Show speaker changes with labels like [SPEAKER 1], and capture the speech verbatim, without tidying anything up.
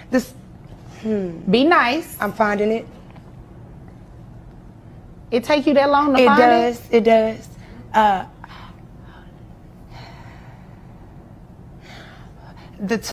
[SPEAKER 1] This. Hmm.
[SPEAKER 2] Be nice.
[SPEAKER 1] I'm finding it.
[SPEAKER 2] It take you that long to
[SPEAKER 1] it
[SPEAKER 2] find
[SPEAKER 1] does,
[SPEAKER 2] it?
[SPEAKER 1] It does. Uh, the